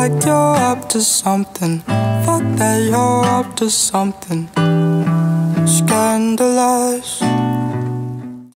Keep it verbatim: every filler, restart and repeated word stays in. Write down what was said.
like you're up to something. Fuck that, you're up to something scandalous.